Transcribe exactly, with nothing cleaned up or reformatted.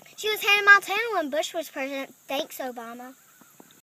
She was Hannah Montana when Bush was president. Thanks, Obama.